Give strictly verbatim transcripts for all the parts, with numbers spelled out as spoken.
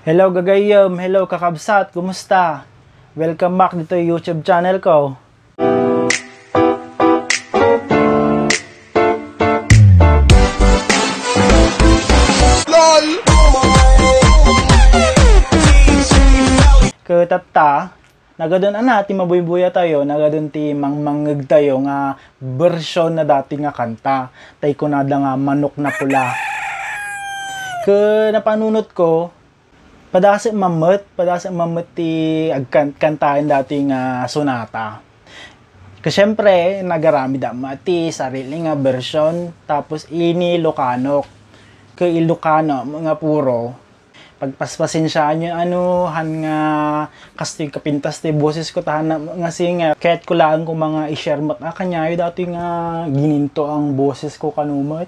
Hello gagayam, hello kakabsat, kumusta? Welcome back dito yung YouTube channel ko. LOL! Katapta, nagadon ana ti mabuybuya tayo, nagadon ti mangmangeg tayo nga version na dati nga kanta. Tay kunada nga manok na pula. Ke napanunot ko, padasa mamet, padasa mamet ti agkantahin dati nga sonata. Kasi syempre, nagarami dama ti sarili nga version, tapos ini Ilocano. Ke Ilocano, mga puro, pagpaspasin siya nyo, ano, han nga, kasi kapintas ti boses ko, tahan na, nga singa, kahit ko lang kung mga i-share mat, ah, kanyayo dati nga, gininto ang boses ko kanumat.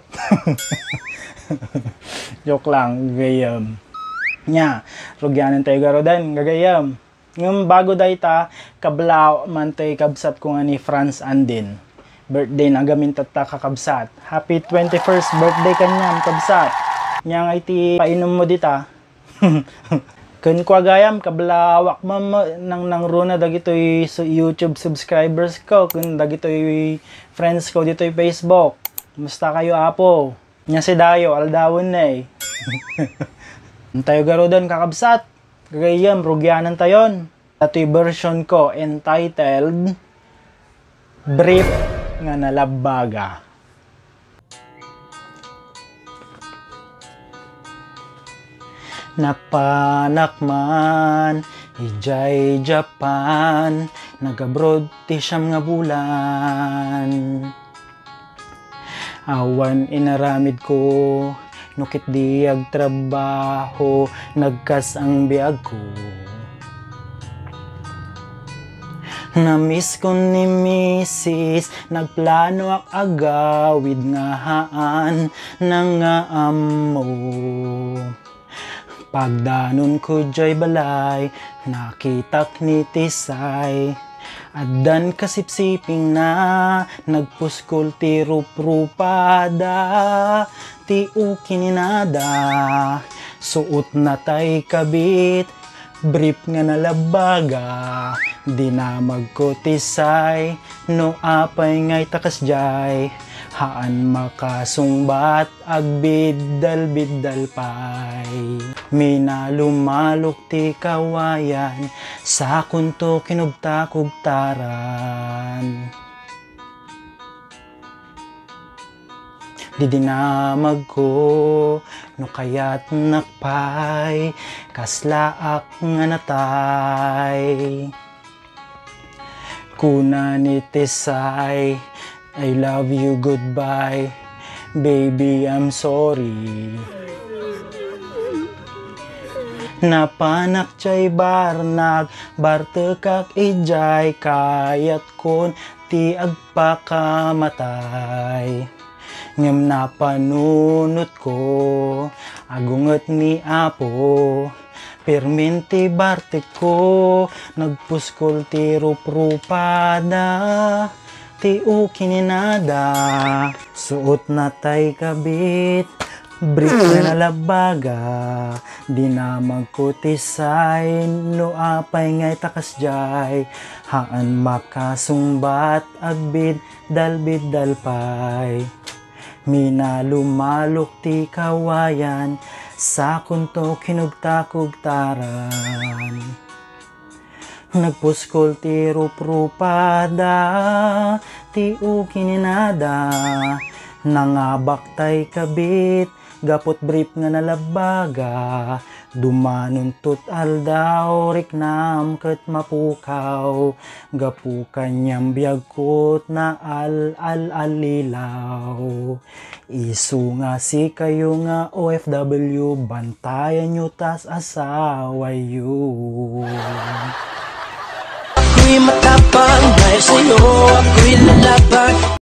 Joke lang, gayam. Nya, rugyanan tayo garodan, gagayam. Ngam bago dahi ta, kablaw man tayo kabsat ko nga ni Franz Andin. Birthday na gamin tata kakabsat. Happy twenty-first birthday kanyam, kabsat. Nya nga iti painom mo dita. Kun ko agayam, kablawak mam nang nang runa dagitoy so YouTube subscribers ko, kun dagitoy friends ko ditoy Facebook. Musta kayo apo? Nya si Dayo, aldawon na eh. Tayo garodan kakabsat. Gagayam, rugyanan tayon. Ito'y version ko entitled Brief nga Nalabaga. Napanakman, ijay Japan, nagabroad ti siyam nga bulan. Awan inaramid ko, nukit di agtrabaho, nagkas ang biag ko. Namiss ko ni misis, nagplano ak agawid nga haan nang nga amo. Pagdanon ko jay balay, nakitak ni Tisay. Addan kasipsiping na, nagpuskol ti rup-rupada, ti ukininada. Suot na tay kabit, brief nga nalabaga. Di na magkutisay, no apay ngay takas jay. Haan makasungbat, agbidal-bidal pay. Minalumalok ti kawayan, sa kunto kinubta-kubtaran. Di dinamag ko, no kaya't nakpay, kaslaak nga natay. Kuna ni Tisay, I love you, goodbye, baby, I'm sorry. Napanak chay barnag, bartekak ijay, kayat kon ti agpakamatay. Ngem napanunot ko, agunget ni Apo, perminti bartek ko, nagpuskol ti rup-rupada, ti ukininada. Suot na tay kabit, brief na nalabaga, di na magkutisay, no apay ngay takas jay. Haan makasungbat, agbid, dalbid dalpay. Minalumalok ti kawayan, sa kunto kinugta-kugtaran. Nagpuskol ti rup-rupada, ti ukininada. Nangabak tay kabit, gapot brief nga nalabaga. Dumanon tut aldaw, riknam ket mapukaw. Gapukan niyang biyagkot na al-al-alilaw. Isu nga si kayo nga O F W, bantayan nyo tas asawa yun. Ako'y matapang dahil sa'yo, ako'y lalabag.